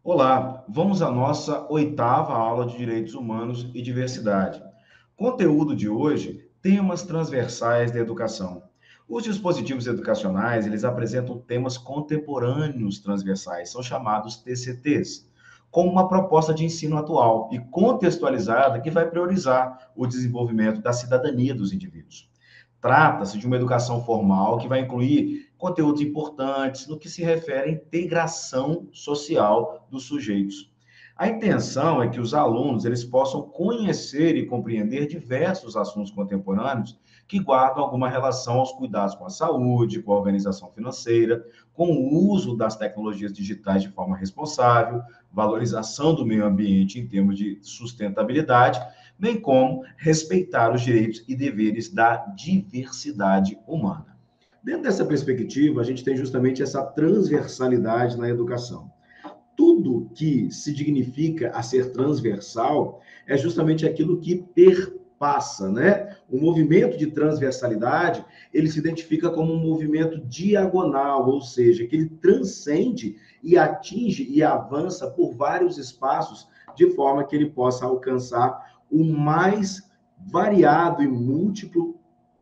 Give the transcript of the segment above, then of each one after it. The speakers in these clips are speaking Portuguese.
Olá, vamos à nossa oitava aula de Direitos Humanos e Diversidade. Conteúdo de hoje, temas transversais da educação. Os dispositivos educacionais, eles apresentam temas contemporâneos transversais, são chamados TCTs, como uma proposta de ensino atual e contextualizada que vai priorizar o desenvolvimento da cidadania dos indivíduos. Trata-se de uma educação formal que vai incluir conteúdos importantes no que se refere à integração social dos sujeitos. A intenção é que os alunos eles possam conhecer e compreender diversos assuntos contemporâneos que guardam alguma relação aos cuidados com a saúde, com a organização financeira, com o uso das tecnologias digitais de forma responsável, valorização do meio ambiente em termos de sustentabilidade, bem como respeitar os direitos e deveres da diversidade humana. Dentro dessa perspectiva, a gente tem justamente essa transversalidade na educação. Tudo que se dignifica a ser transversal é justamente aquilo que perpassa, né? O movimento de transversalidade, ele se identifica como um movimento diagonal, ou seja, que ele transcende e atinge e avança por vários espaços, de forma que ele possa alcançar o mais variado e múltiplo,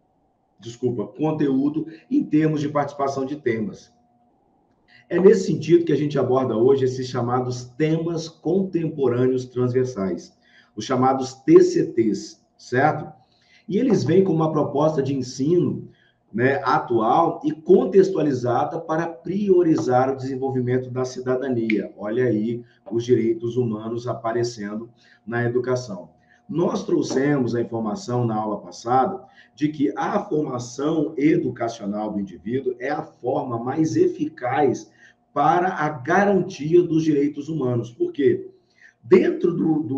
conteúdo em termos de participação de temas. É nesse sentido que a gente aborda hoje esses chamados temas contemporâneos transversais, os chamados TCTs, certo? E eles vêm com uma proposta de ensino, né, atual e contextualizada para priorizar o desenvolvimento da cidadania. Olha aí os direitos humanos aparecendo na educação. Nós trouxemos a informação na aula passada de que a formação educacional do indivíduo é a forma mais eficaz para a garantia dos direitos humanos. Por quê? Dentro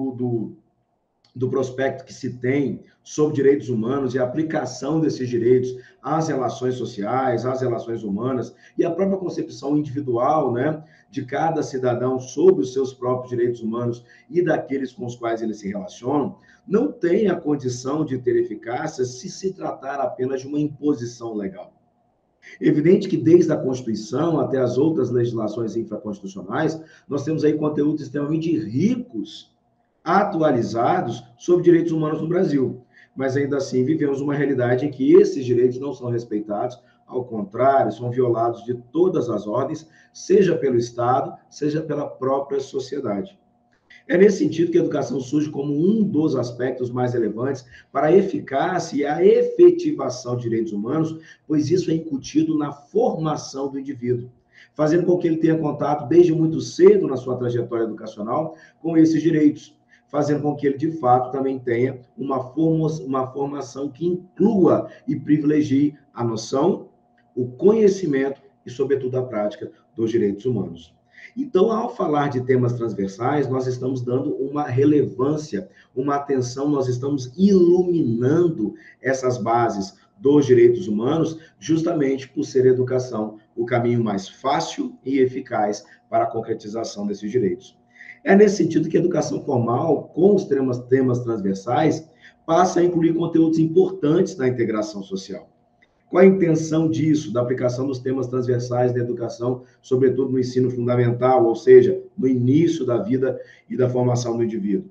do prospecto que se tem sobre direitos humanos e a aplicação desses direitos às relações sociais, às relações humanas e a própria concepção individual, né, de cada cidadão sobre os seus próprios direitos humanos e daqueles com os quais eles se relacionam, não tem a condição de ter eficácia se tratar apenas de uma imposição legal. Evidente que desde a Constituição até as outras legislações infraconstitucionais, nós temos aí conteúdos extremamente ricos, atualizados sobre direitos humanos no Brasil. Mas ainda assim vivemos uma realidade em que esses direitos não são respeitados, ao contrário, são violados de todas as ordens, seja pelo Estado, seja pela própria sociedade. É nesse sentido que a educação surge como um dos aspectos mais relevantes para a eficácia e a efetivação de direitos humanos, pois isso é incutido na formação do indivíduo, fazendo com que ele tenha contato desde muito cedo na sua trajetória educacional com esses direitos, fazendo com que ele, de fato, também tenha uma formação que inclua e privilegie a noção, o conhecimento e, sobretudo, a prática dos direitos humanos. Então, ao falar de temas transversais, nós estamos dando uma relevância, uma atenção, nós estamos iluminando essas bases dos direitos humanos, justamente por ser a educação o caminho mais fácil e eficaz para a concretização desses direitos. É nesse sentido que a educação formal, com os temas transversais, passa a incluir conteúdos importantes na integração social. Qual a intenção disso, da aplicação dos temas transversais da educação, sobretudo no ensino fundamental, ou seja, no início da vida e da formação do indivíduo?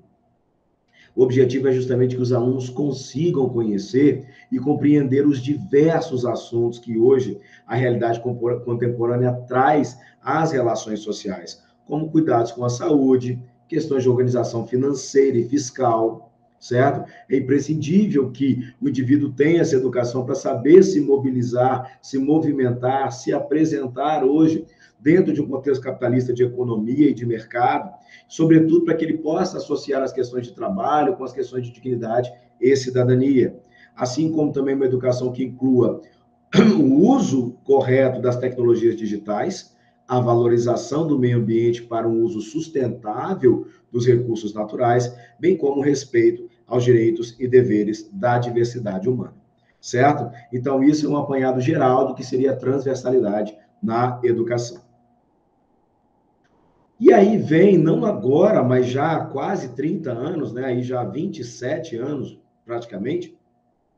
O objetivo é justamente que os alunos consigam conhecer e compreender os diversos assuntos que hoje a realidade contemporânea traz às relações sociais, como cuidados com a saúde, questões de organização financeira e fiscal, certo? É imprescindível que o indivíduo tenha essa educação para saber se mobilizar, se movimentar, se apresentar hoje dentro de um contexto capitalista de economia e de mercado, sobretudo para que ele possa associar as questões de trabalho com as questões de dignidade e cidadania. Assim como também uma educação que inclua o uso correto das tecnologias digitais, a valorização do meio ambiente para um uso sustentável dos recursos naturais, bem como o respeito aos direitos e deveres da diversidade humana. Certo? Então, isso é um apanhado geral do que seria a transversalidade na educação. E aí vem, não agora, mas já há quase 30 anos, né, aí já há 27 anos, praticamente,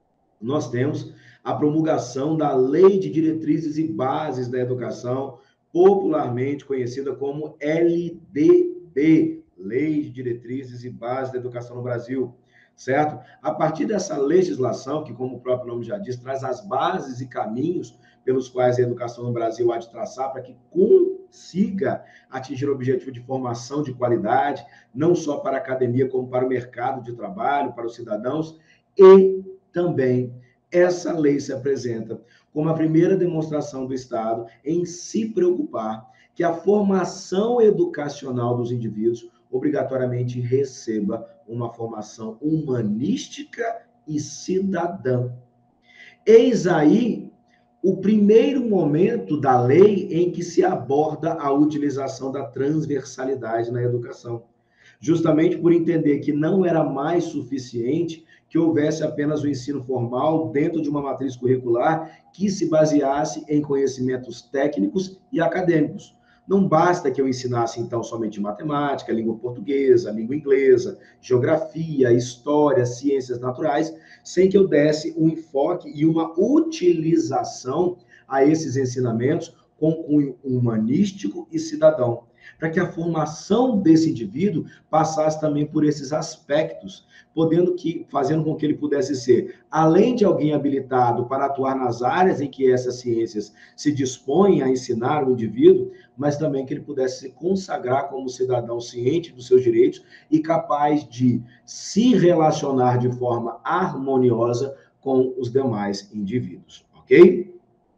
nós temos a promulgação da Lei de Diretrizes e Bases da Educação popularmente conhecida como LDB, Lei de Diretrizes e Bases da Educação no Brasil, certo? A partir dessa legislação, que, como o próprio nome já diz, traz as bases e caminhos pelos quais a educação no Brasil há de traçar para que consiga atingir o objetivo de formação de qualidade, não só para a academia, como para o mercado de trabalho, para os cidadãos, e também essa lei se apresenta como a primeira demonstração do Estado em se preocupar que a formação educacional dos indivíduos obrigatoriamente receba uma formação humanística e cidadã. Eis aí o primeiro momento da lei em que se aborda a utilização da transversalidade na educação, justamente por entender que não era mais suficiente que houvesse apenas o ensino formal dentro de uma matriz curricular que se baseasse em conhecimentos técnicos e acadêmicos. Não basta que eu ensinasse, então, somente matemática, língua portuguesa, língua inglesa, geografia, história, ciências naturais, sem que eu desse um enfoque e uma utilização a esses ensinamentos com cunho humanístico e cidadão, para que a formação desse indivíduo passasse também por esses aspectos, fazendo com que ele pudesse ser, além de alguém habilitado para atuar nas áreas em que essas ciências se dispõem a ensinar o indivíduo, mas também que ele pudesse se consagrar como cidadão ciente dos seus direitos e capaz de se relacionar de forma harmoniosa com os demais indivíduos, ok?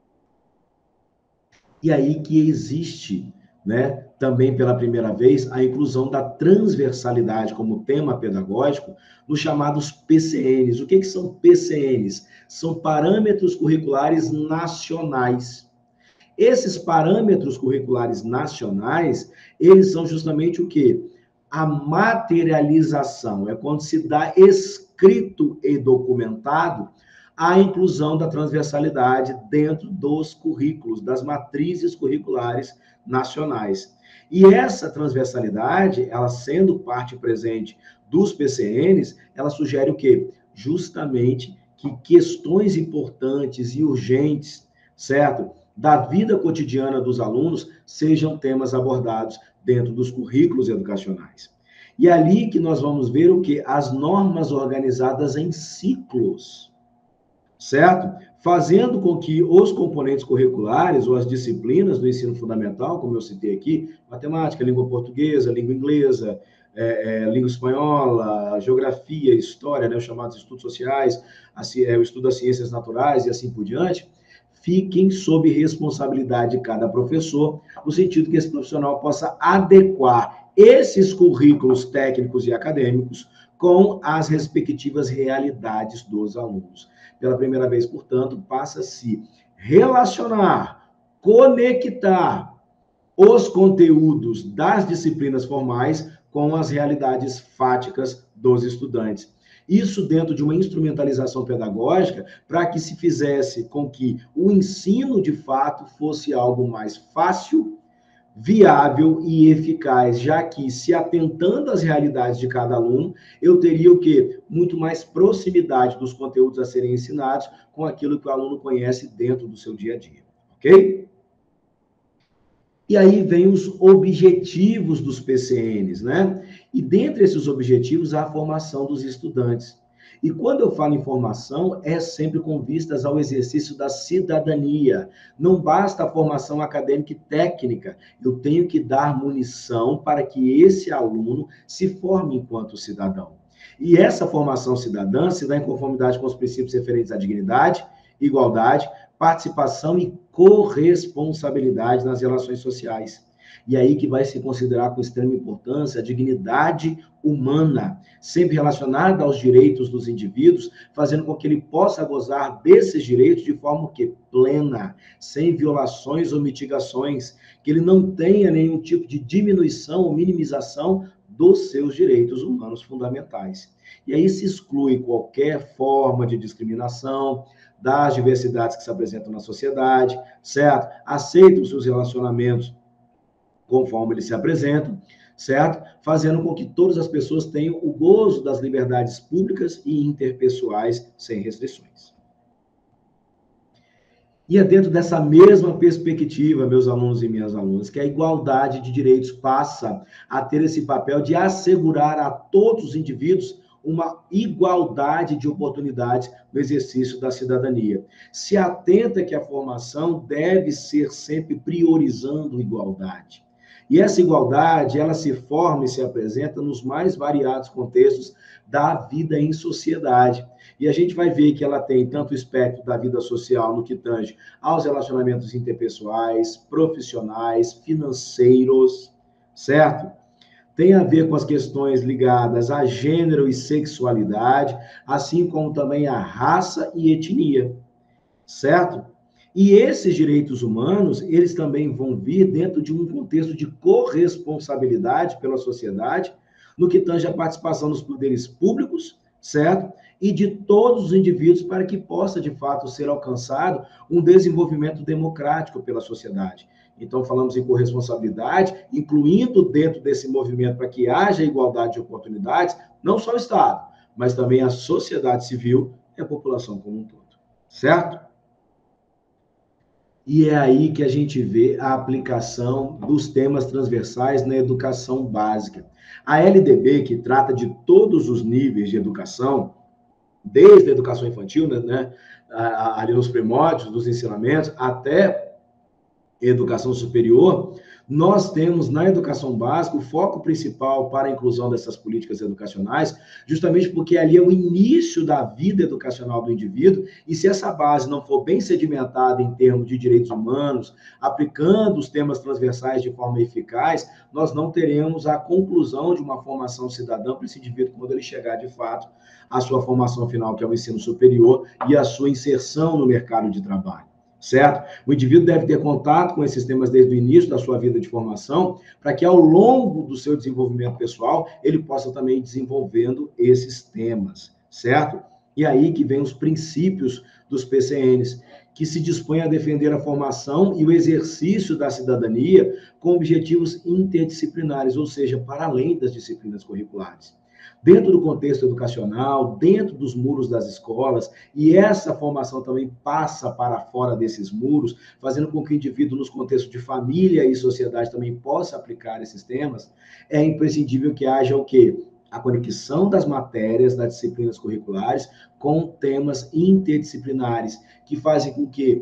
E aí que existe, né, também pela primeira vez, a inclusão da transversalidade como tema pedagógico nos chamados PCNs. O que são PCNs? São parâmetros curriculares nacionais. Esses parâmetros curriculares nacionais, eles são justamente o quê? A materialização, é quando se dá escrito e documentado a inclusão da transversalidade dentro dos currículos, das matrizes curriculares nacionais. E essa transversalidade, ela sendo parte presente dos PCNs, ela sugere o quê? Justamente que questões importantes e urgentes, certo? Da vida cotidiana dos alunos sejam temas abordados dentro dos currículos educacionais. E é ali que nós vamos ver o quê? As normas organizadas em ciclos, certo? Fazendo com que os componentes curriculares ou as disciplinas do ensino fundamental, como eu citei aqui, matemática, língua portuguesa, língua inglesa, língua espanhola, geografia, história, né, os chamados estudos sociais, o estudo das ciências naturais e assim por diante, fiquem sob responsabilidade de cada professor, no sentido que esse profissional possa adequar esses currículos técnicos e acadêmicos com as respectivas realidades dos alunos. Pela primeira vez, portanto, passa a se relacionar, conectar os conteúdos das disciplinas formais com as realidades fáticas dos estudantes. Isso dentro de uma instrumentalização pedagógica para que se fizesse com que o ensino, de fato, fosse algo mais fácil, viável e eficaz, já que, se atentando às realidades de cada aluno, eu teria o quê? Muito mais proximidade dos conteúdos a serem ensinados com aquilo que o aluno conhece dentro do seu dia a dia, ok? E aí vem os objetivos dos PCNs, né? E dentre esses objetivos, há a formação dos estudantes. E quando eu falo em formação, é sempre com vistas ao exercício da cidadania. Não basta a formação acadêmica e técnica, eu tenho que dar munição para que esse aluno se forme enquanto cidadão. E essa formação cidadã se dá em conformidade com os princípios referentes à dignidade, igualdade, participação e corresponsabilidade nas relações sociais. E aí que vai se considerar com extrema importância a dignidade humana, sempre relacionada aos direitos dos indivíduos, fazendo com que ele possa gozar desses direitos de forma que plena, sem violações ou mitigações, que ele não tenha nenhum tipo de diminuição ou minimização dos seus direitos humanos fundamentais. E aí se exclui qualquer forma de discriminação, das diversidades que se apresentam na sociedade, certo? Aceita os seus relacionamentos conforme eles se apresentam, certo? Fazendo com que todas as pessoas tenham o gozo das liberdades públicas e interpessoais sem restrições. E é dentro dessa mesma perspectiva, meus alunos e minhas alunas, que a igualdade de direitos passa a ter esse papel de assegurar a todos os indivíduos uma igualdade de oportunidades no exercício da cidadania. Se atenta que a formação deve ser sempre priorizando igualdade. E essa igualdade, ela se forma e se apresenta nos mais variados contextos da vida em sociedade. E a gente vai ver que ela tem tanto o espectro da vida social no que tange aos relacionamentos interpessoais, profissionais, financeiros, certo? Tem a ver com as questões ligadas a gênero e sexualidade, assim como também a raça e etnia, certo? E esses direitos humanos, eles também vão vir dentro de um contexto de corresponsabilidade pela sociedade, no que tange a participação dos poderes públicos, certo? E de todos os indivíduos para que possa, de fato, ser alcançado um desenvolvimento democrático pela sociedade. Então, falamos em corresponsabilidade, incluindo dentro desse movimento para que haja igualdade de oportunidades, não só o Estado, mas também a sociedade civil e a população como um todo, certo? E é aí que a gente vê a aplicação dos temas transversais na educação básica. A LDB, que trata de todos os níveis de educação, desde a educação infantil, né, ali nos primórdios dos ensinamentos, até educação superior, nós temos na educação básica o foco principal para a inclusão dessas políticas educacionais, justamente porque ali é o início da vida educacional do indivíduo, e se essa base não for bem sedimentada em termos de direitos humanos, aplicando os temas transversais de forma eficaz, nós não teremos a conclusão de uma formação cidadã para esse indivíduo quando ele chegar, de fato, à sua formação final, que é o ensino superior, e a sua inserção no mercado de trabalho. Certo? O indivíduo deve ter contato com esses temas desde o início da sua vida de formação, para que ao longo do seu desenvolvimento pessoal, ele possa também ir desenvolvendo esses temas, certo? E aí que vem os princípios dos PCNs, que se dispõem a defender a formação e o exercício da cidadania com objetivos interdisciplinares, ou seja, para além das disciplinas curriculares. Dentro do contexto educacional, dentro dos muros das escolas, e essa formação também passa para fora desses muros, fazendo com que o indivíduo, nos contextos de família e sociedade, também possa aplicar esses temas, é imprescindível que haja o quê? A conexão das matérias, das disciplinas curriculares, com temas interdisciplinares, que fazem com que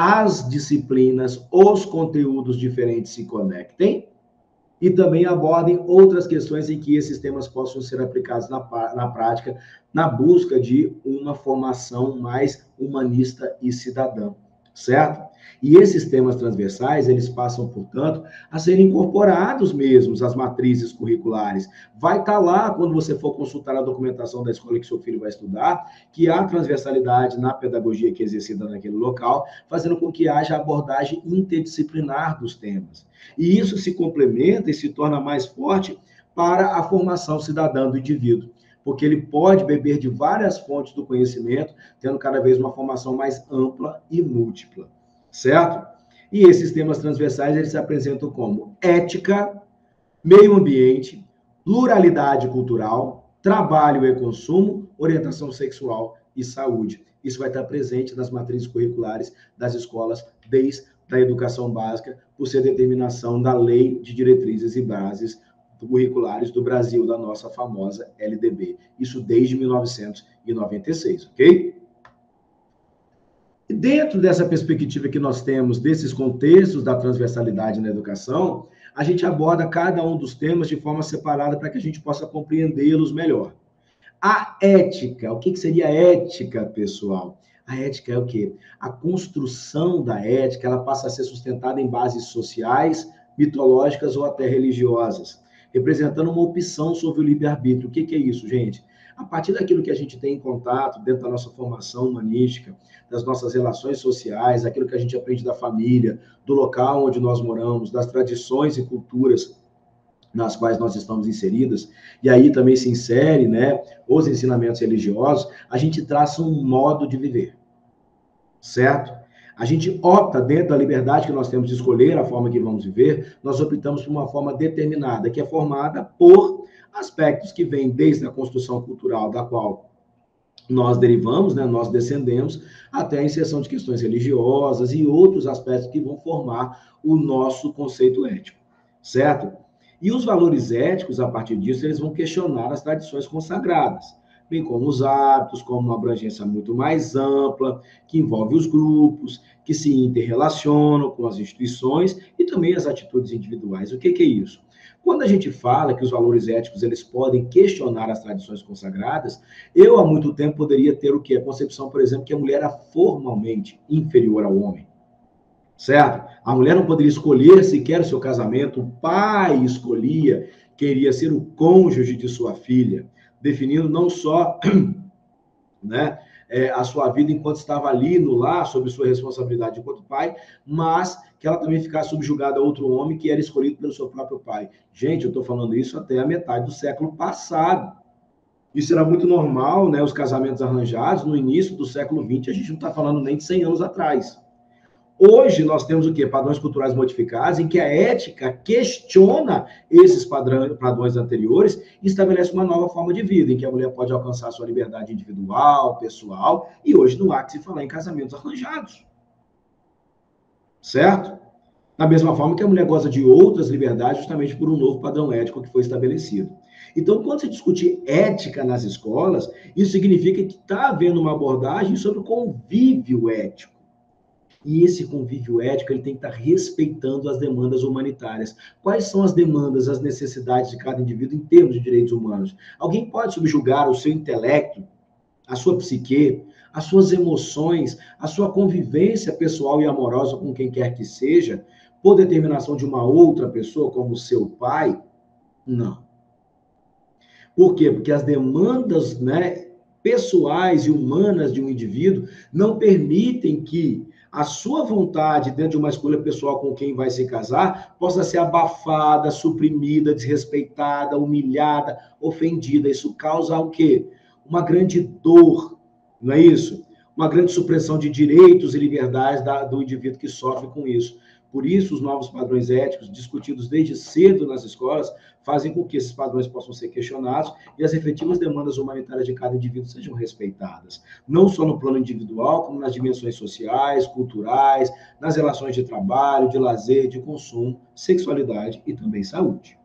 as disciplinas, os conteúdos diferentes se conectem, e também abordem outras questões em que esses temas possam ser aplicados na prática, na busca de uma formação mais humanista e cidadã, certo? E esses temas transversais, eles passam, portanto, a serem incorporados mesmos às matrizes curriculares. Vai estar lá, quando você for consultar a documentação da escola que seu filho vai estudar, que há transversalidade na pedagogia que é exercida naquele local, fazendo com que haja abordagem interdisciplinar dos temas. E isso se complementa e se torna mais forte para a formação cidadã do indivíduo, porque ele pode beber de várias fontes do conhecimento, tendo cada vez uma formação mais ampla e múltipla, certo? E esses temas transversais, eles se apresentam como ética, meio ambiente, pluralidade cultural, trabalho e consumo, orientação sexual e saúde. Isso vai estar presente nas matrizes curriculares das escolas desde a educação básica, por ser determinação da Lei de Diretrizes e Bases Curriculares do Brasil, da nossa famosa LDB. Isso desde 1996, ok? E dentro dessa perspectiva que nós temos, desses contextos da transversalidade na educação, a gente aborda cada um dos temas de forma separada para que a gente possa compreendê-los melhor. A ética, o que seria ética, pessoal? A ética é o quê? A construção da ética, ela passa a ser sustentada em bases sociais, mitológicas ou até religiosas, representando uma opção sobre o livre-arbítrio. O que é isso, gente? A partir daquilo que a gente tem em contato dentro da nossa formação humanística, das nossas relações sociais, aquilo que a gente aprende da família, do local onde nós moramos, das tradições e culturas nas quais nós estamos inseridas, e aí também se insere, né, os ensinamentos religiosos, a gente traça um modo de viver, certo? A gente opta, dentro da liberdade que nós temos de escolher a forma que vamos viver, nós optamos por uma forma determinada, que é formada por aspectos que vêm desde a construção cultural, da qual nós derivamos, né, nós descendemos, até a inserção de questões religiosas e outros aspectos que vão formar o nosso conceito ético, certo? E os valores éticos, a partir disso, eles vão questionar as tradições consagradas, bem como os hábitos, como uma abrangência muito mais ampla, que envolve os grupos, que se interrelacionam com as instituições e também as atitudes individuais. O que é isso? Quando a gente fala que os valores éticos eles podem questionar as tradições consagradas, eu há muito tempo poderia ter o quê? A concepção, por exemplo, que a mulher é formalmente inferior ao homem, certo? A mulher não poderia escolher sequer o seu casamento, o pai escolhia, queria ser o cônjuge de sua filha, definindo não só, né, a sua vida enquanto estava ali no lar, sob sua responsabilidade enquanto pai, mas que ela também ficasse subjugada a outro homem que era escolhido pelo seu próprio pai. Gente, eu estou falando isso até a metade do século passado. Isso era muito normal, né? Os casamentos arranjados no início do século XX, a gente não está falando nem de 100 anos atrás. Hoje nós temos o quê? Padrões culturais modificados, em que a ética questiona esses padrões anteriores e estabelece uma nova forma de vida, em que a mulher pode alcançar sua liberdade individual, pessoal, e hoje não há que se falar em casamentos arranjados. Certo? Da mesma forma que a mulher goza de outras liberdades justamente por um novo padrão ético que foi estabelecido. Então, quando se discute ética nas escolas, isso significa que está havendo uma abordagem sobre o convívio ético. E esse convívio ético ele tem que estar respeitando as demandas humanitárias. Quais são as demandas, as necessidades de cada indivíduo em termos de direitos humanos? Alguém pode subjugar o seu intelecto, a sua psique, as suas emoções, a sua convivência pessoal e amorosa com quem quer que seja, por determinação de uma outra pessoa, como seu pai? Não. Por quê? Porque as demandas, né, pessoais e humanas de um indivíduo não permitem que a sua vontade, dentro de uma escolha pessoal com quem vai se casar, possa ser abafada, suprimida, desrespeitada, humilhada, ofendida. Isso causa o quê? Uma grande dor, não é isso? Uma grande supressão de direitos e liberdades do indivíduo que sofre com isso. Por isso, os novos padrões éticos, discutidos desde cedo nas escolas, fazem com que esses padrões possam ser questionados e as efetivas demandas humanitárias de cada indivíduo sejam respeitadas. Não só no plano individual, como nas dimensões sociais, culturais, nas relações de trabalho, de lazer, de consumo, sexualidade e também saúde.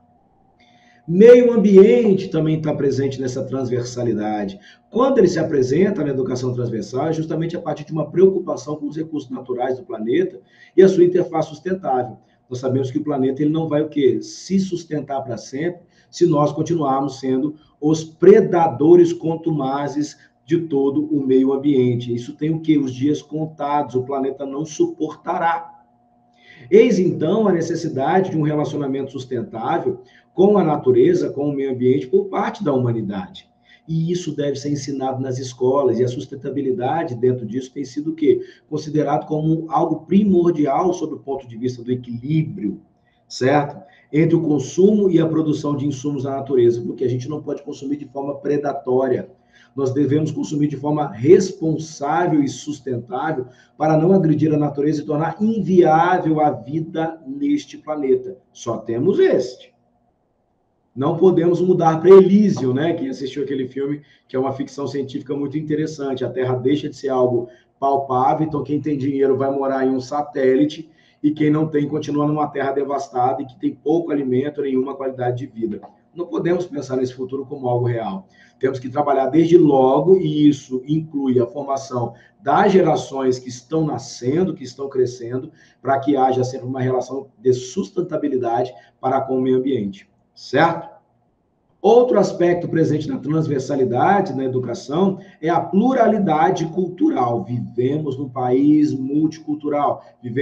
Meio ambiente também está presente nessa transversalidade. Quando ele se apresenta na educação transversal, é justamente a partir de uma preocupação com os recursos naturais do planeta e a sua interface sustentável. Nós sabemos que o planeta ele não vai o quê? Se sustentar para sempre se nós continuarmos sendo os predadores contumazes de todo o meio ambiente. Isso tem o quê? Os dias contados, o planeta não suportará. Eis, então, a necessidade de um relacionamento sustentável com a natureza, com o meio ambiente, por parte da humanidade. E isso deve ser ensinado nas escolas, e a sustentabilidade dentro disso tem sido o quê? Considerado como algo primordial sob o ponto de vista do equilíbrio, certo? Entre o consumo e a produção de insumos da natureza, porque a gente não pode consumir de forma predatória. Nós devemos consumir de forma responsável e sustentável para não agredir a natureza e tornar inviável a vida neste planeta. Só temos este. Não podemos mudar para Elísio, né? Quem assistiu aquele filme, que é uma ficção científica muito interessante. A Terra deixa de ser algo palpável, então quem tem dinheiro vai morar em um satélite e quem não tem continua numa terra devastada e que tem pouco alimento, nenhuma qualidade de vida. Não podemos pensar nesse futuro como algo real. Temos que trabalhar desde logo, e isso inclui a formação das gerações que estão nascendo, que estão crescendo, para que haja sempre uma relação de sustentabilidade para com o meio ambiente. Certo? Outro aspecto presente na transversalidade na educação é a pluralidade cultural. Vivemos num país multicultural.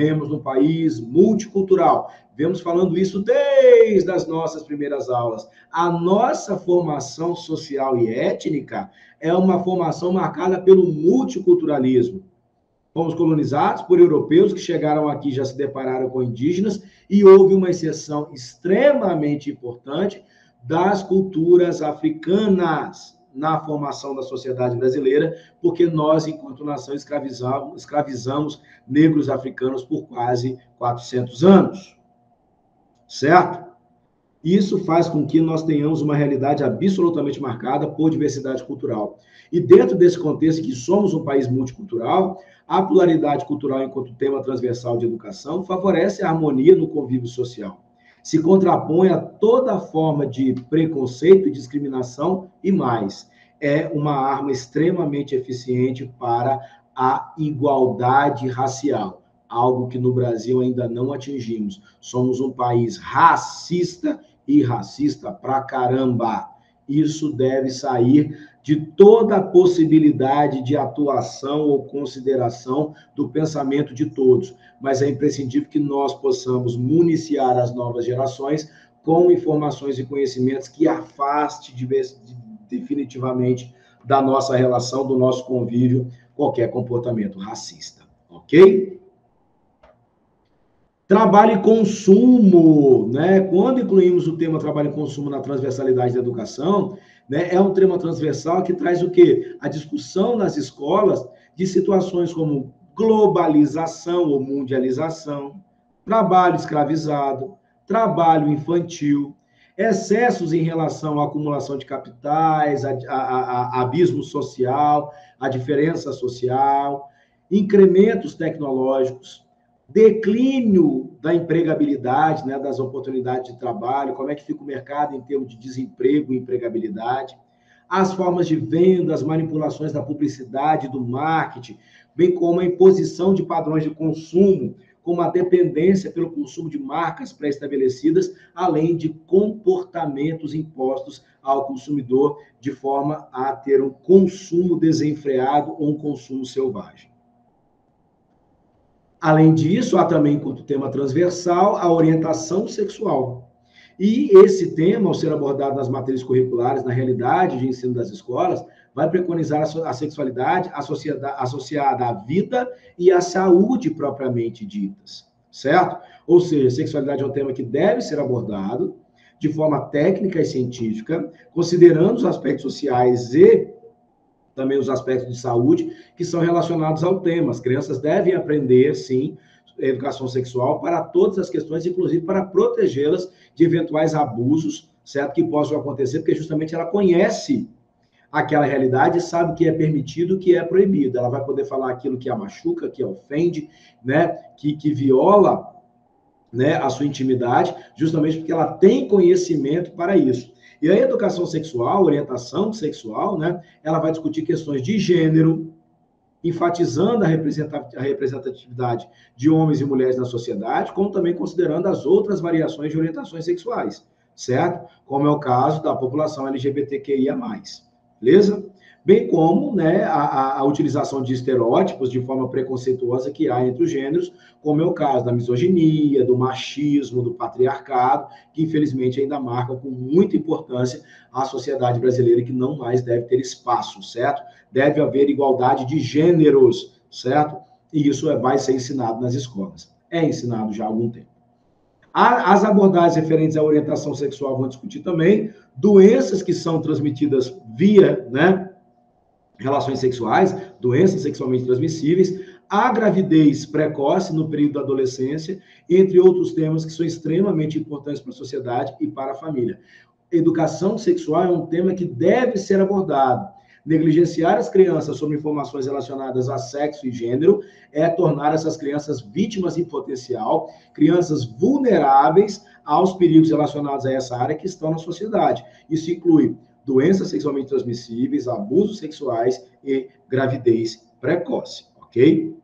Vemos falando isso desde as nossas primeiras aulas. A nossa formação social e étnica é uma formação marcada pelo multiculturalismo. Fomos colonizados por europeus que chegaram aqui e já se depararam com indígenas, e houve uma inserção extremamente importante das culturas africanas na formação da sociedade brasileira, porque nós, enquanto nação, escravizamos negros africanos por quase 400 anos. Certo? Isso faz com que nós tenhamos uma realidade absolutamente marcada por diversidade cultural. E dentro desse contexto que somos um país multicultural, a pluralidade cultural enquanto tema transversal de educação favorece a harmonia no convívio social. Se contrapõe a toda forma de preconceito e discriminação e mais. É uma arma extremamente eficiente para a igualdade racial, algo que no Brasil ainda não atingimos. Somos um país racista e racista pra caramba. Isso deve sair de toda a possibilidade de atuação ou consideração do pensamento de todos, mas é imprescindível que nós possamos municiar as novas gerações com informações e conhecimentos que afaste definitivamente da nossa relação, do nosso convívio, qualquer comportamento racista, ok? Trabalho e consumo, né? Quando incluímos o tema trabalho e consumo na transversalidade da educação, né, é um tema transversal que traz o quê? A discussão nas escolas de situações como globalização ou mundialização, trabalho escravizado, trabalho infantil, excessos em relação à acumulação de capitais, a abismo social, a diferença social, incrementos tecnológicos, declínio da empregabilidade, né, das oportunidades de trabalho, como é que fica o mercado em termos de desemprego e empregabilidade, as formas de venda, as manipulações da publicidade, do marketing, bem como a imposição de padrões de consumo, como a dependência pelo consumo de marcas pré-estabelecidas, além de comportamentos impostos ao consumidor de forma a ter um consumo desenfreado ou um consumo selvagem. Além disso, há também, como tema transversal, a orientação sexual. E esse tema, ao ser abordado nas matérias curriculares, na realidade de ensino das escolas, vai preconizar a sexualidade associada à vida e à saúde propriamente ditas, certo? Ou seja, sexualidade é um tema que deve ser abordado de forma técnica e científica, considerando os aspectos sociais e também os aspectos de saúde que são relacionados ao tema. As crianças devem aprender, sim, educação sexual para todas as questões, inclusive para protegê-las de eventuais abusos, certo? Que possam acontecer, porque justamente ela conhece aquela realidade e sabe o que é permitido, o que é proibido. Ela vai poder falar aquilo que a machuca, que a ofende, né? Que viola, né, a sua intimidade, justamente porque ela tem conhecimento para isso. E a educação sexual, orientação sexual, né, ela vai discutir questões de gênero, enfatizando a representatividade de homens e mulheres na sociedade, como também considerando as outras variações de orientações sexuais, certo? Como é o caso da população LGBTQIA+, beleza? Bem como, né, a utilização de estereótipos de forma preconceituosa que há entre os gêneros, como é o caso da misoginia, do machismo, do patriarcado, que infelizmente ainda marcam com muita importância a sociedade brasileira, que não mais deve ter espaço, certo? Deve haver igualdade de gêneros, certo? E isso vai ser ensinado nas escolas. É ensinado já há algum tempo. As abordagens referentes à orientação sexual vão discutir também doenças que são transmitidas via, né, relações sexuais, doenças sexualmente transmissíveis, a gravidez precoce no período da adolescência, entre outros temas que são extremamente importantes para a sociedade e para a família. Educação sexual é um tema que deve ser abordado. Negligenciar as crianças sobre informações relacionadas a sexo e gênero é tornar essas crianças vítimas em potencial, crianças vulneráveis aos perigos relacionados a essa área que estão na sociedade. Isso inclui doenças sexualmente transmissíveis, abusos sexuais e gravidez precoce, ok?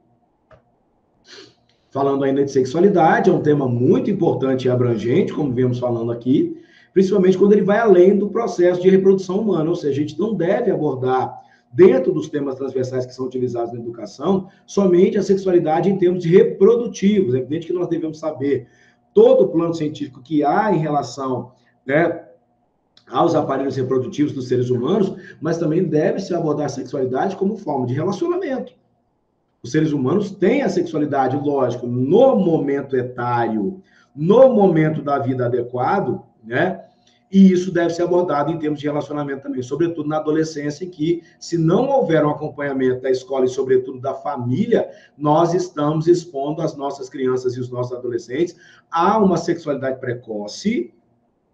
Falando ainda de sexualidade, é um tema muito importante e abrangente, como vemos falando aqui, principalmente quando ele vai além do processo de reprodução humana, ou seja, a gente não deve abordar, dentro dos temas transversais que são utilizados na educação, somente a sexualidade em termos de reprodutivos. É evidente que nós devemos saber todo o plano científico que há em relação, né, aos aparelhos reprodutivos dos seres humanos, mas também deve-se abordar a sexualidade como forma de relacionamento. Os seres humanos têm a sexualidade, lógico, no momento etário, no momento da vida adequado, né? E isso deve ser abordado em termos de relacionamento também, sobretudo na adolescência, em que, se não houver um acompanhamento da escola e, sobretudo, da família, nós estamos expondo as nossas crianças e os nossos adolescentes a uma sexualidade precoce,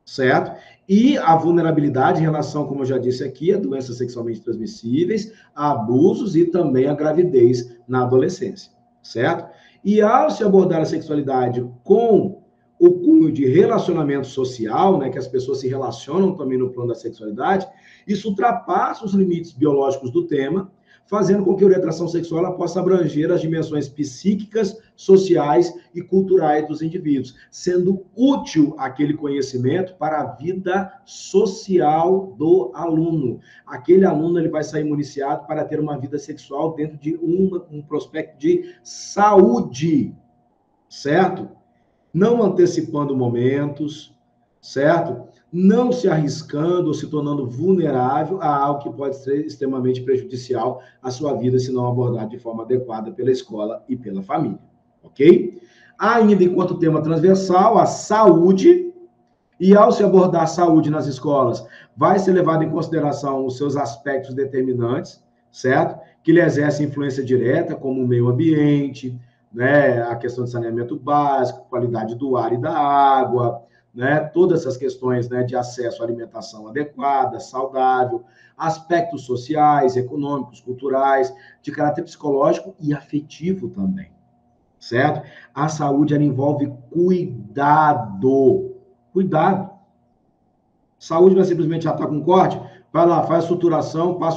certo? E a vulnerabilidade em relação, como eu já disse aqui, a doenças sexualmente transmissíveis, a abusos e também a gravidez na adolescência, certo? E ao se abordar a sexualidade com o cunho de relacionamento social, né, que as pessoas se relacionam também no plano da sexualidade, isso ultrapassa os limites biológicos do tema, fazendo com que a orientação sexual ela possa abranger as dimensões psíquicas, sociais e culturais dos indivíduos, sendo útil aquele conhecimento para a vida social do aluno. Aquele aluno ele vai sair municiado para ter uma vida sexual dentro de um prospecto de saúde, certo? Não antecipando momentos, certo? Não se arriscando ou se tornando vulnerável a algo que pode ser extremamente prejudicial à sua vida se não abordado de forma adequada pela escola e pela família, ok? Ainda enquanto tema transversal, a saúde, e ao se abordar a saúde nas escolas, vai ser levado em consideração os seus aspectos determinantes, certo? Que lhe exercem influência direta, como o meio ambiente, né, a questão de saneamento básico, qualidade do ar e da água, né, todas essas questões, né, de acesso à alimentação adequada, saudável, aspectos sociais, econômicos, culturais, de caráter psicológico e afetivo também, certo? A saúde, ela envolve cuidado. Cuidado. Saúde não é simplesmente, já está com corte, vai lá, faz suturação, passa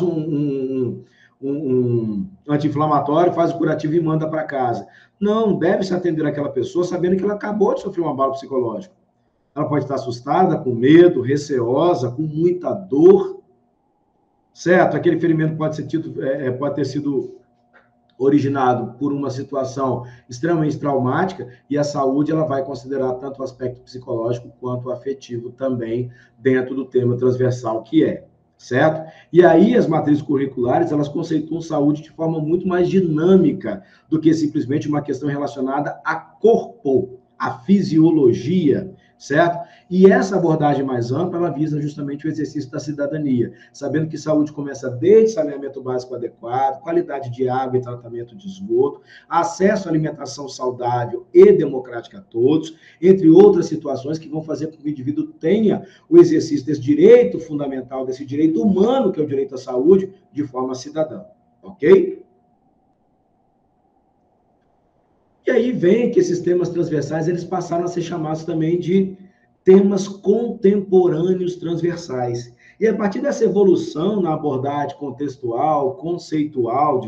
um anti-inflamatório, faz o curativo e manda para casa. Não, deve-se atender aquela pessoa sabendo que ela acabou de sofrer um abalo psicológico. Ela pode estar assustada, com medo, receosa, com muita dor, certo? Aquele ferimento pode ter sido originado por uma situação extremamente traumática, e a saúde ela vai considerar tanto o aspecto psicológico quanto o afetivo também dentro do tema transversal que é, certo? E aí as matrizes curriculares, elas conceituam saúde de forma muito mais dinâmica do que simplesmente uma questão relacionada a corpo, a fisiologia, certo? E essa abordagem mais ampla, ela visa justamente o exercício da cidadania, sabendo que saúde começa desde saneamento básico adequado, qualidade de água e tratamento de esgoto, acesso à alimentação saudável e democrática a todos, entre outras situações que vão fazer com que o indivíduo tenha o exercício desse direito fundamental, desse direito humano, que é o direito à saúde, de forma cidadã, ok? E aí vem que esses temas transversais, eles passaram a ser chamados também de temas contemporâneos transversais. E a partir dessa evolução na abordagem contextual, conceitual,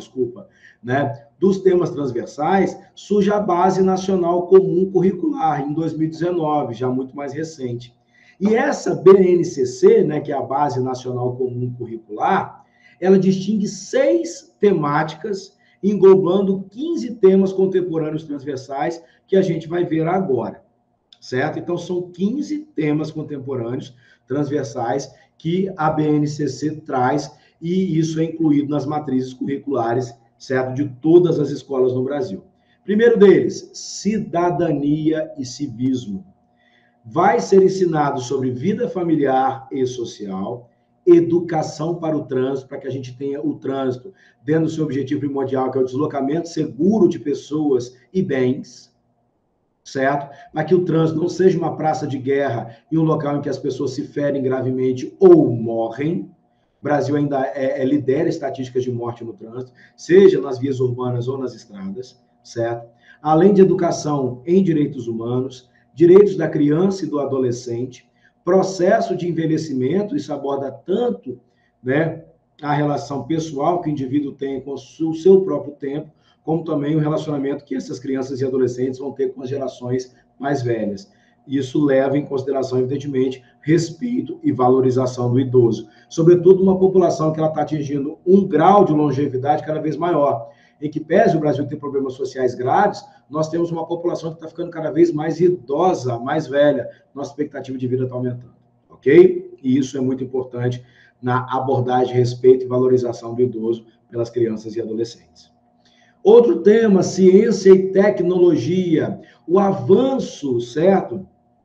né, dos temas transversais, surge a Base Nacional Comum Curricular, em 2019, já muito mais recente. E essa BNCC, né, que é a Base Nacional Comum Curricular, ela distingue 6 temáticas englobando 15 temas contemporâneos transversais que a gente vai ver agora, certo? Então, são 15 temas contemporâneos transversais que a BNCC traz, e isso é incluído nas matrizes curriculares, certo? De todas as escolas no Brasil. Primeiro deles, cidadania e civismo. Vai ser ensinado sobre vida familiar e social, educação para o trânsito, para que a gente tenha o trânsito dentro do seu objetivo primordial, que é o deslocamento seguro de pessoas e bens, certo? Para que o trânsito não seja uma praça de guerra e um local em que as pessoas se ferem gravemente ou morrem. O Brasil ainda lidera estatísticas de morte no trânsito, seja nas vias urbanas ou nas estradas, certo? Além de educação em direitos humanos, direitos da criança e do adolescente, processo de envelhecimento, isso aborda tanto, né, a relação pessoal que o indivíduo tem com o seu próprio tempo, como também o relacionamento que essas crianças e adolescentes vão ter com as gerações mais velhas. Isso leva em consideração, evidentemente, respeito e valorização do idoso. Sobretudo uma população que ela está atingindo um grau de longevidade cada vez maior. Em que pese o Brasil ter problemas sociais graves, nós temos uma população que está ficando cada vez mais idosa, mais velha. Nossa expectativa de vida está aumentando, ok? E isso é muito importante na abordagem, respeito e valorização do idoso pelas crianças e adolescentes. Outro tema, ciência e tecnologia. O avanço, certo,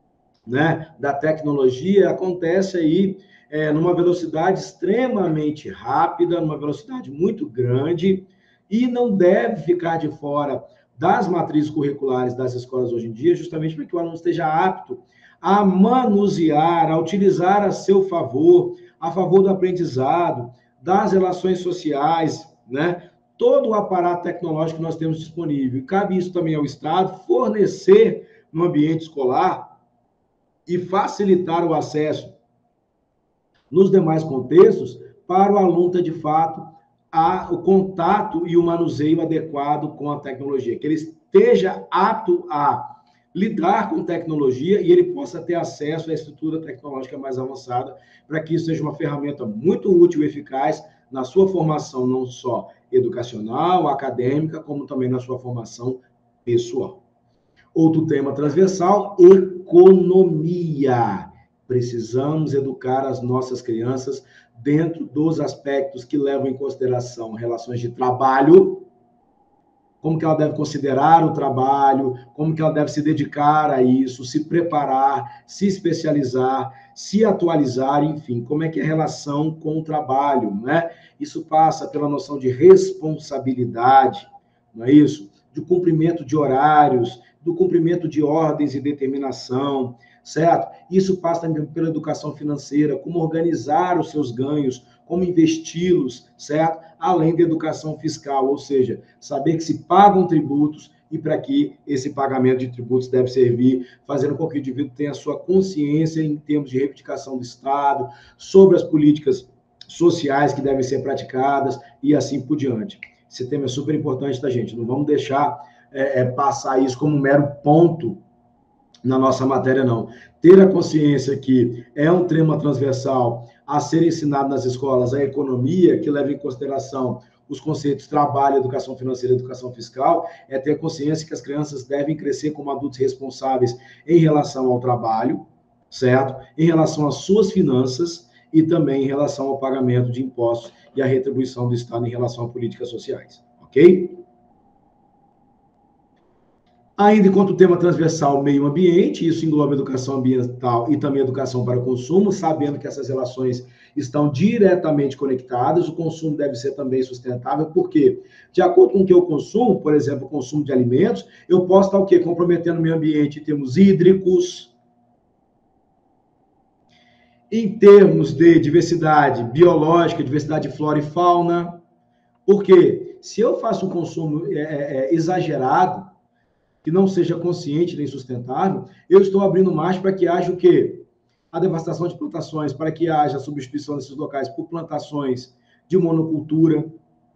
né, da tecnologia acontece aí numa velocidade extremamente rápida, numa velocidade muito grande, e não deve ficar de fora das matrizes curriculares das escolas hoje em dia, justamente para que o aluno esteja apto a manusear, a utilizar a seu favor, a favor do aprendizado, das relações sociais, né? Todo o aparato tecnológico que nós temos disponível. E cabe isso também ao Estado fornecer no ambiente escolar e facilitar o acesso nos demais contextos para o aluno ter, de fato, o contato e o manuseio adequado com a tecnologia, que ele esteja apto a lidar com tecnologia e ele possa ter acesso à estrutura tecnológica mais avançada, para que isso seja uma ferramenta muito útil e eficaz na sua formação, não só educacional, acadêmica, como também na sua formação pessoal. Outro tema transversal, economia. Precisamos educar as nossas crianças dentro dos aspectos que levam em consideração relações de trabalho, como que ela deve considerar o trabalho, como que ela deve se dedicar a isso, se preparar, se especializar, se atualizar, enfim, como é que é a relação com o trabalho, né? Isso passa pela noção de responsabilidade, não é isso? Do cumprimento de horários, do cumprimento de ordens e determinação, certo? Isso passa também pela educação financeira, como organizar os seus ganhos, como investi-los, certo? Além da educação fiscal, ou seja, saber que se pagam tributos e para que esse pagamento de tributos deve servir, fazendo com que o indivíduo tenha a sua consciência em termos de reivindicação do Estado, sobre as políticas sociais que devem ser praticadas e assim por diante. Esse tema é super importante, tá, gente? Não vamos deixar passar isso como um mero ponto na nossa matéria, não. Ter a consciência que é um tema transversal a ser ensinado nas escolas, a economia, que leva em consideração os conceitos trabalho, educação financeira e educação fiscal, é ter consciência que as crianças devem crescer como adultos responsáveis em relação ao trabalho, certo? Em relação às suas finanças e também em relação ao pagamento de impostos e a retribuição do Estado em relação a políticas sociais, ok? Ainda enquanto tema transversal, meio ambiente, isso engloba educação ambiental e também educação para o consumo, sabendo que essas relações estão diretamente conectadas, o consumo deve ser também sustentável, porque, de acordo com o que eu consumo, por exemplo, o consumo de alimentos, eu posso estar o quê? Comprometendo o meio ambiente em termos hídricos, em termos de diversidade biológica, diversidade de flora e fauna, porque se eu faço um consumo exagerado, que não seja consciente nem sustentável, eu estou abrindo margem para que haja o quê? A devastação de plantações, para que haja a substituição desses locais por plantações de monocultura,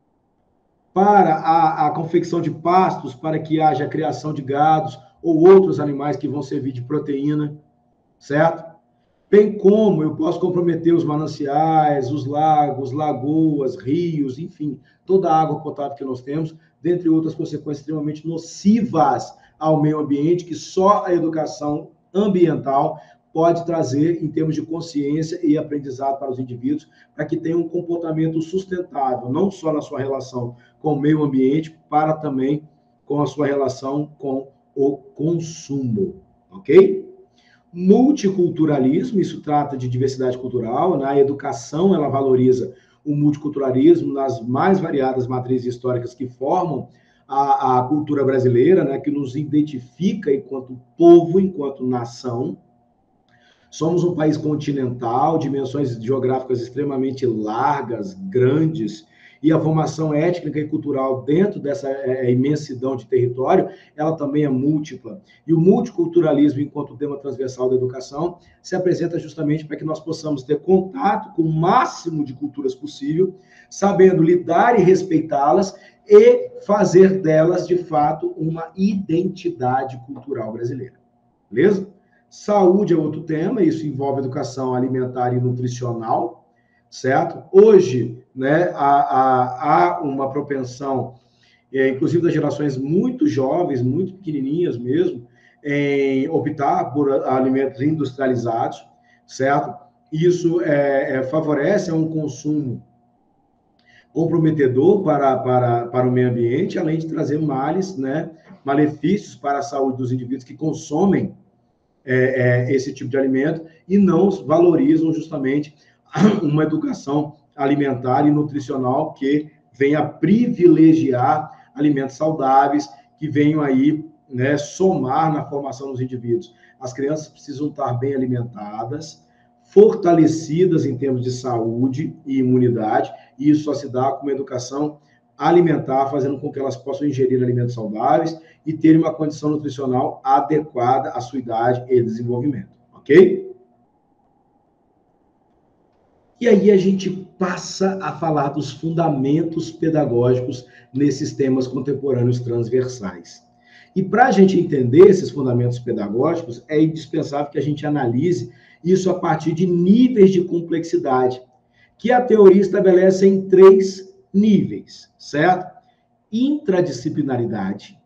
para a confecção de pastos, para que haja a criação de gados ou outros animais que vão servir de proteína, certo? Bem como eu posso comprometer os mananciais, os lagos, lagoas, rios, enfim, toda a água potável que nós temos, dentre outras consequências extremamente nocivas ao meio ambiente, que só a educação ambiental pode trazer em termos de consciência e aprendizado para os indivíduos, para que tenham um comportamento sustentável, não só na sua relação com o meio ambiente, para também com a sua relação com o consumo, ok? Multiculturalismo, isso trata de diversidade cultural, na educação ela valoriza o multiculturalismo nas mais variadas matrizes históricas que formam a cultura brasileira, né, que nos identifica enquanto povo, enquanto nação. Somos um país continental, dimensões geográficas extremamente largas, grandes, e a formação étnica e cultural dentro dessa imensidão de território, ela também é múltipla. E o multiculturalismo, enquanto tema transversal da educação, se apresenta justamente para que nós possamos ter contato com o máximo de culturas possível, sabendo lidar e respeitá-las e fazer delas, de fato, uma identidade cultural brasileira. Beleza? Saúde é outro tema, isso envolve educação alimentar e nutricional, certo? Hoje, né, há uma propensão, inclusive das gerações muito jovens, muito pequenininhas mesmo, em optar por alimentos industrializados, certo? Isso favorece um consumo comprometedor para o meio ambiente, além de trazer males, né, malefícios para a saúde dos indivíduos que consomem esse tipo de alimento e não valorizam justamente uma educação alimentar e nutricional que venha privilegiar alimentos saudáveis, que venham aí né, somar na formação dos indivíduos. As crianças precisam estar bem alimentadas, fortalecidas em termos de saúde e imunidade, e isso só se dá com uma educação alimentar, fazendo com que elas possam ingerir alimentos saudáveis e terem uma condição nutricional adequada à sua idade e desenvolvimento, ok? E aí a gente passa a falar dos fundamentos pedagógicos nesses temas contemporâneos transversais. E para a gente entender esses fundamentos pedagógicos, é indispensável que a gente analise isso a partir de níveis de complexidade, que a teoria estabelece em 3 níveis, certo? Intradisciplinaridade,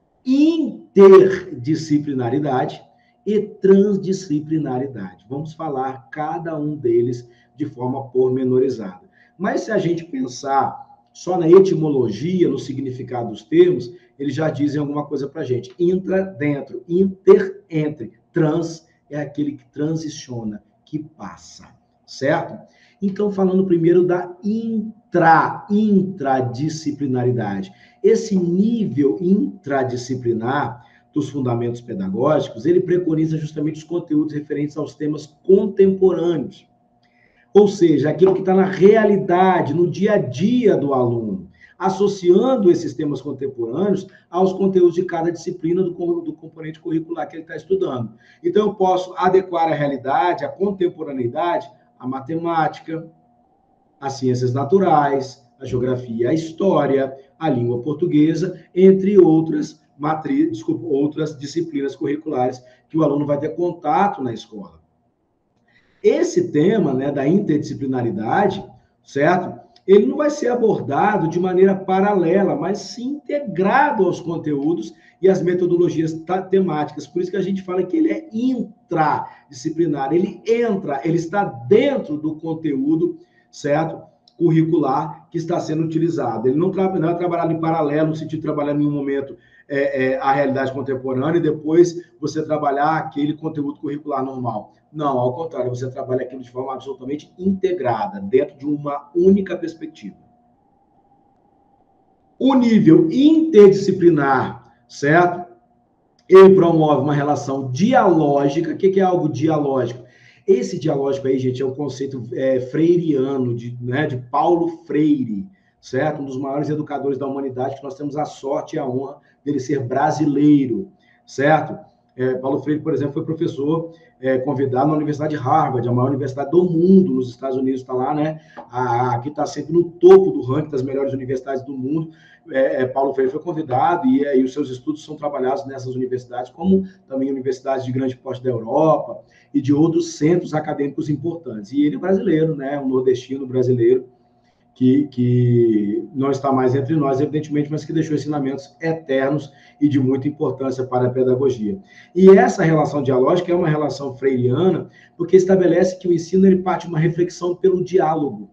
interdisciplinaridade e transdisciplinaridade. Vamos falar cada um deles de forma pormenorizada. Mas se a gente pensar só na etimologia, no significado dos termos, eles já dizem alguma coisa para a gente. Intra, dentro, inter, entre. Trans é aquele que transiciona, que passa, certo? Então, falando primeiro da intradisciplinaridade. Esse nível intradisciplinar dos fundamentos pedagógicos, ele preconiza justamente os conteúdos referentes aos temas contemporâneos. Ou seja, aquilo que está na realidade, no dia a dia do aluno, associando esses temas contemporâneos aos conteúdos de cada disciplina do componente curricular que ele está estudando. Então, eu posso adequar a realidade, a contemporaneidade, a matemática, as ciências naturais, a geografia, a história, a língua portuguesa, entre outras outras disciplinas curriculares que o aluno vai ter contato na escola. Esse tema, né, da interdisciplinaridade, certo? Ele não vai ser abordado de maneira paralela, mas sim integrado aos conteúdos e às metodologias temáticas. Por isso que a gente fala que ele é intradisciplinar, ele entra, ele está dentro do conteúdo, certo? Curricular que está sendo utilizado. Ele não é trabalhado em paralelo, no sentido de trabalhar em um momento a realidade contemporânea e depois você trabalhar aquele conteúdo curricular normal. Não, ao contrário, você trabalha aquilo de forma absolutamente integrada, dentro de uma única perspectiva. O nível interdisciplinar, certo? Ele promove uma relação dialógica. O que é algo dialógico? Esse dialógico aí, gente, é um conceito freiriano, de Paulo Freire, certo? Um dos maiores educadores da humanidade, que nós temos a sorte e a honra dele ser brasileiro, certo? Paulo Freire, por exemplo, foi professor convidado na Universidade de Harvard, a maior universidade do mundo, nos Estados Unidos, está lá, né? Aqui está sempre no topo do ranking das melhores universidades do mundo. Paulo Freire foi convidado e os seus estudos são trabalhados nessas universidades, como também universidades de grande porte da Europa e de outros centros acadêmicos importantes. E ele é brasileiro, né? Um nordestino brasileiro, que não está mais entre nós, evidentemente, mas que deixou ensinamentos eternos e de muita importância para a pedagogia. E essa relação dialógica é uma relação freiriana, porque estabelece que o ensino ele parte de uma reflexão pelo diálogo.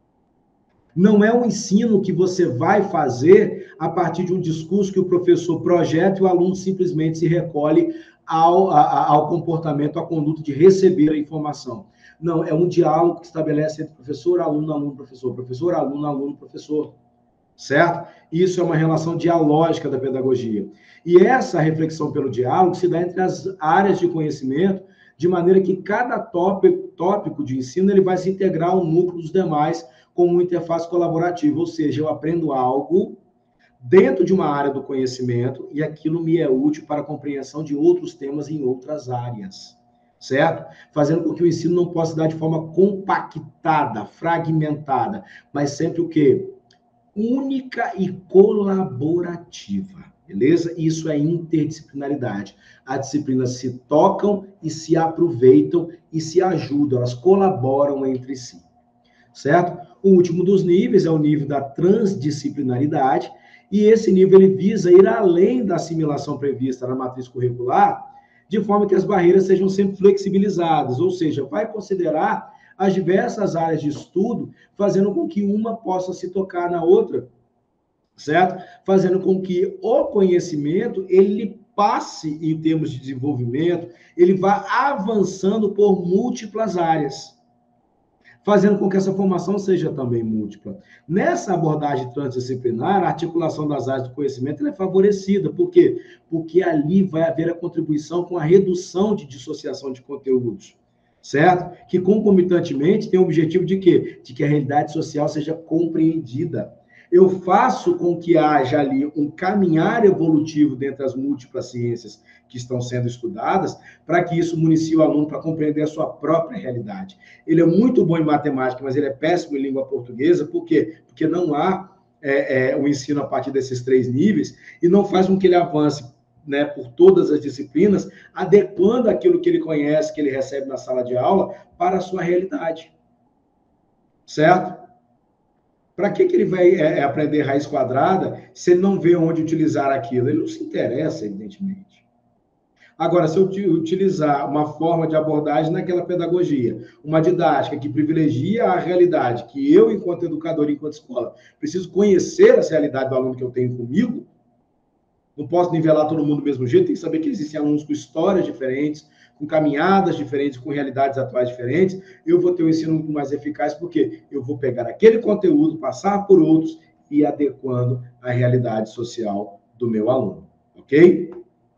Não é um ensino que você vai fazer a partir de um discurso que o professor projeta e o aluno simplesmente se recolhe ao comportamento, à conduta de receber a informação. Não, é um diálogo que estabelece entre professor, aluno, aluno, professor, professor, aluno, aluno, professor, certo? Isso é uma relação dialógica da pedagogia. E essa reflexão pelo diálogo se dá entre as áreas de conhecimento, de maneira que cada tópico de ensino ele vai se integrar ao núcleo dos demais como uma interface colaborativa, ou seja, eu aprendo algo dentro de uma área do conhecimento e aquilo me é útil para a compreensão de outros temas em outras áreas. Certo? Fazendo com que o ensino não possa dar de forma compactada, fragmentada, mas sempre o quê? Única e colaborativa, beleza? Isso é interdisciplinaridade. As disciplinas se tocam e se aproveitam e se ajudam, elas colaboram entre si, certo? O último dos níveis é o nível da transdisciplinaridade, e esse nível ele visa ir além da assimilação prevista na matriz curricular, de forma que as barreiras sejam sempre flexibilizadas, ou seja, vai considerar as diversas áreas de estudo, fazendo com que uma possa se tocar na outra, certo? Fazendo com que o conhecimento, ele passe em termos de desenvolvimento, ele vá avançando por múltiplas áreas. fazendo com que essa formação seja também múltipla. Nessa abordagem transdisciplinar, a articulação das áreas do conhecimento é favorecida. Por quê? Porque ali vai haver a contribuição com a redução de dissociação de conteúdos, certo? Que concomitantemente tem o objetivo de quê? De que a realidade social seja compreendida. Eu faço com que haja ali um caminhar evolutivo dentre as múltiplas ciências que estão sendo estudadas, para que isso municie o aluno para compreender a sua própria realidade. Ele é muito bom em matemática, mas ele é péssimo em língua portuguesa. Por quê? Porque não há o ensino a partir desses 3 níveis e não faz com que ele avance, né, por todas as disciplinas, adequando aquilo que ele conhece, que ele recebe na sala de aula, para a sua realidade. Certo? Para que ele vai aprender raiz quadrada se ele não vê onde utilizar aquilo? Ele não se interessa, evidentemente. Agora, se eu utilizar uma forma de abordagem naquela pedagogia, uma didática que privilegia a realidade, que eu, enquanto educador, enquanto escola, preciso conhecer as realidades do aluno que eu tenho comigo, não posso nivelar todo mundo do mesmo jeito, tem que saber que existem alunos com histórias diferentes, com caminhadas diferentes, com realidades atuais diferentes. Eu vou ter um ensino muito mais eficaz, porque eu vou pegar aquele conteúdo, passar por outros e adequando à realidade social do meu aluno, ok?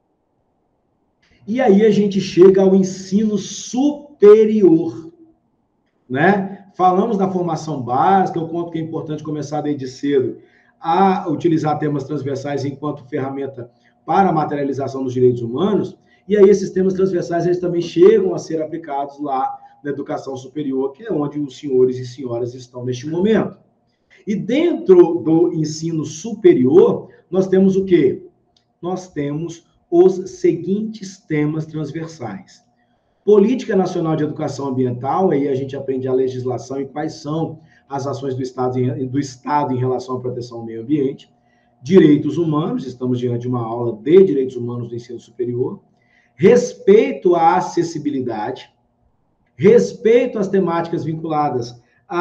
E aí a gente chega ao ensino superior, né? Falamos da formação básica, o quanto que é importante começar desde cedo a utilizar temas transversais enquanto ferramenta para a materialização dos direitos humanos, e aí esses temas transversais eles também chegam a ser aplicados lá na educação superior, que é onde os senhores e senhoras estão neste momento. E dentro do ensino superior, nós temos o quê? Nós temos os seguintes temas transversais. Política Nacional de Educação Ambiental, aí a gente aprende a legislação e quais são as ações do Estado em relação à proteção ao meio ambiente. Direitos humanos, estamos diante de uma aula de direitos humanos do ensino superior. Respeito à acessibilidade. Respeito às temáticas vinculadas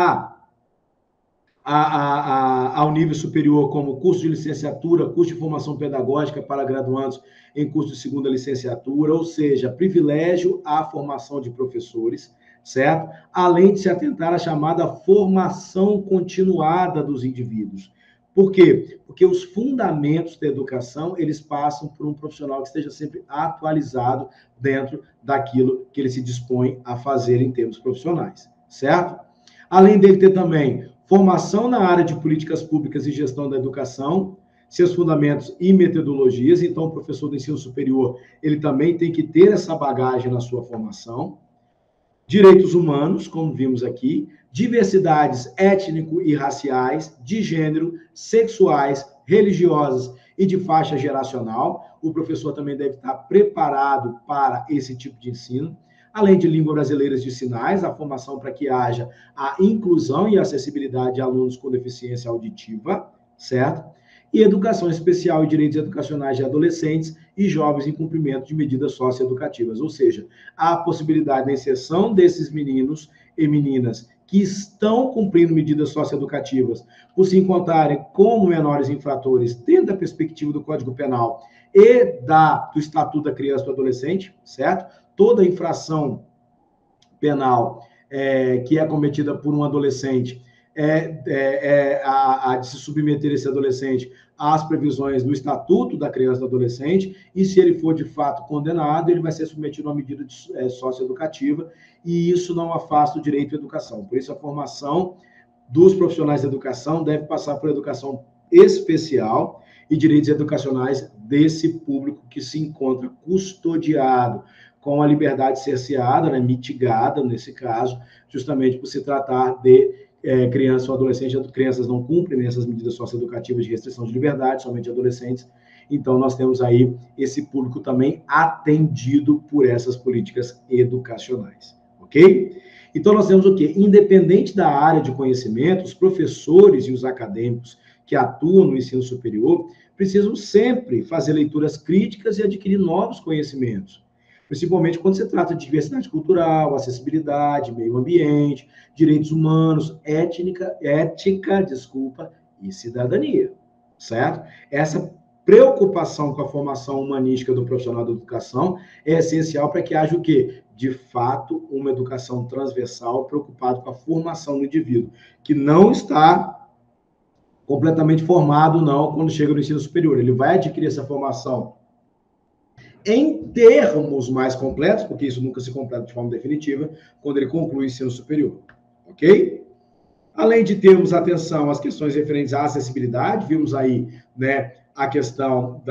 ao nível superior, como curso de licenciatura, curso de formação pedagógica para graduandos em curso de segunda licenciatura, ou seja, privilégio à formação de professores, certo? Além de se atentar à chamada formação continuada dos indivíduos. Por quê? Porque os fundamentos da educação, eles passam por um profissional que esteja sempre atualizado dentro daquilo que ele se dispõe a fazer em termos profissionais, certo? Além dele ter também formação na área de políticas públicas e gestão da educação, seus fundamentos e metodologias. Então, o professor do ensino superior, ele também tem que ter essa bagagem na sua formação. Direitos humanos, como vimos aqui, diversidades étnico e raciais, de gênero, sexuais, religiosas e de faixa geracional. O professor também deve estar preparado para esse tipo de ensino. Além de língua brasileira de sinais, a formação para que haja a inclusão e acessibilidade de alunos com deficiência auditiva, certo? E educação especial e direitos educacionais de adolescentes e jovens em cumprimento de medidas socioeducativas, ou seja, há a possibilidade da inserção desses meninos e meninas que estão cumprindo medidas socioeducativas por se encontrarem como menores infratores dentro da perspectiva do Código Penal e do Estatuto da Criança e do Adolescente, certo? Toda infração penal que é cometida por um adolescente de se submeter esse adolescente às previsões do Estatuto da Criança e do Adolescente, e se ele for de fato condenado, ele vai ser submetido a uma medida socioeducativa, e isso não afasta o direito à educação. Por isso, a formação dos profissionais da educação deve passar por educação especial e direitos educacionais desse público que se encontra custodiado, com a liberdade cerceada, né, mitigada, nesse caso, justamente por se tratar de criança ou adolescente. Crianças não cumprem essas medidas socioeducativas de restrição de liberdade, somente adolescentes. Então, nós temos aí esse público também atendido por essas políticas educacionais, ok? Então, nós temos o quê? Independente da área de conhecimento, os professores e os acadêmicos que atuam no ensino superior precisam sempre fazer leituras críticas e adquirir novos conhecimentos, principalmente quando se trata de diversidade cultural, acessibilidade, meio ambiente, direitos humanos, ética, e cidadania, certo? Essa preocupação com a formação humanística do profissional da educação é essencial para que haja o quê? de fato, uma educação transversal preocupada com a formação do indivíduo, que não está completamente formado, não, quando chega no ensino superior. Ele vai adquirir essa formação em termos mais completos, porque isso nunca se completa de forma definitiva, quando ele conclui o ensino superior. Ok? Além de termos atenção às questões referentes à acessibilidade, vimos aí, né, a questão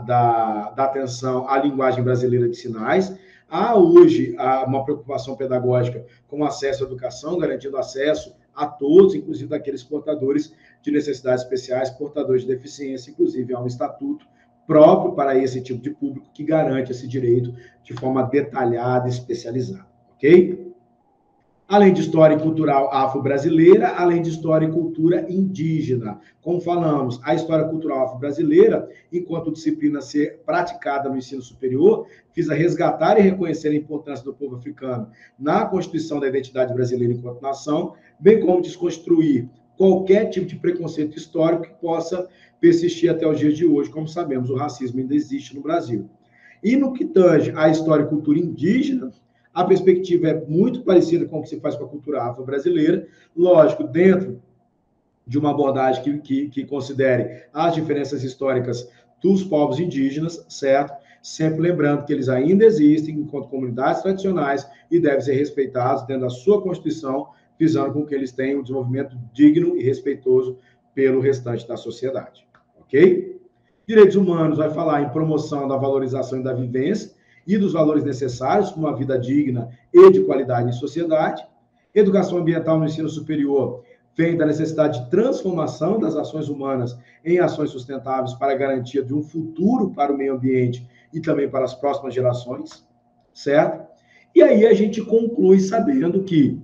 da atenção à linguagem brasileira de sinais. Há hoje uma preocupação pedagógica com acesso à educação, garantindo acesso a todos, inclusive daqueles portadores de necessidades especiais, portadores de deficiência, inclusive há um estatuto próprio para esse tipo de público que garante esse direito de forma detalhada e especializada, ok? Além de história e cultural afro-brasileira, além de história e cultura indígena. Como falamos, a história cultural afro-brasileira, enquanto disciplina ser praticada no ensino superior, visa resgatar e reconhecer a importância do povo africano na constituição da identidade brasileira enquanto nação, bem como desconstruir qualquer tipo de preconceito histórico que possa persistir até os dias de hoje. Como sabemos, o racismo ainda existe no Brasil. E no que tange à história e cultura indígena, a perspectiva é muito parecida com o que se faz com a cultura afro-brasileira, lógico, dentro de uma abordagem que considere as diferenças históricas dos povos indígenas, certo? Sempre lembrando que eles ainda existem enquanto comunidades tradicionais e devem ser respeitados dentro da sua Constituição, visando com que eles tenham um desenvolvimento digno e respeitoso pelo restante da sociedade, ok? Direitos humanos vai falar em promoção da valorização e da vivência e dos valores necessários para uma vida digna e de qualidade em sociedade. Educação ambiental no ensino superior vem da necessidade de transformação das ações humanas em ações sustentáveis para a garantia de um futuro para o meio ambiente e também para as próximas gerações, certo? E aí a gente conclui sabendo que,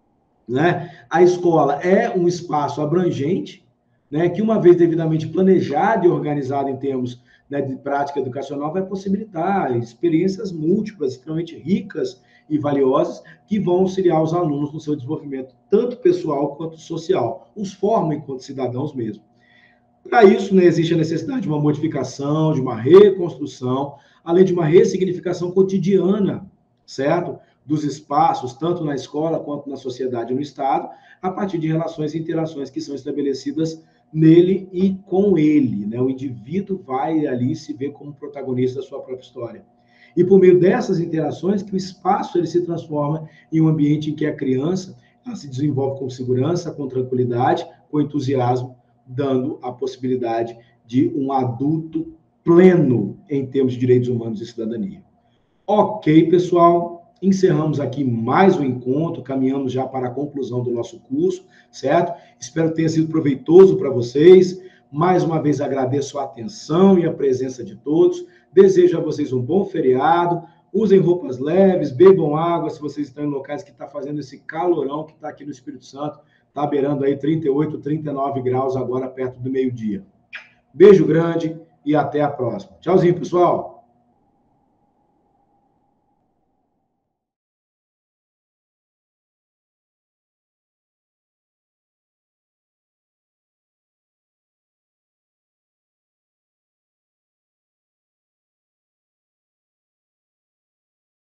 né, a escola é um espaço abrangente, né, que uma vez devidamente planejado e organizado em termos, né, de prática educacional, vai possibilitar experiências múltiplas, extremamente ricas e valiosas, que vão auxiliar os alunos no seu desenvolvimento, tanto pessoal quanto social, os formam enquanto cidadãos mesmo. Para isso, né, existe a necessidade de uma modificação, de uma reconstrução, além de uma ressignificação cotidiana, certo? Dos espaços, tanto na escola quanto na sociedade e no Estado, a partir de relações e interações que são estabelecidas nele e com ele, né? O indivíduo vai ali se ver como protagonista da sua própria história. E por meio dessas interações que o espaço ele se transforma em um ambiente em que a criança ela se desenvolve com segurança, com tranquilidade, com entusiasmo, dando a possibilidade de um adulto pleno em termos de direitos humanos e cidadania. Ok, pessoal? Encerramos aqui mais um encontro, caminhamos já para a conclusão do nosso curso, certo? Espero que tenha sido proveitoso para vocês. Mais uma vez agradeço a atenção e a presença de todos. Desejo a vocês um bom feriado. Usem roupas leves, bebam água se vocês estão em locais que está fazendo esse calorão que está aqui no Espírito Santo. Está beirando aí 38, 39 graus agora perto do meio-dia. Beijo grande e até a próxima. Tchauzinho, pessoal!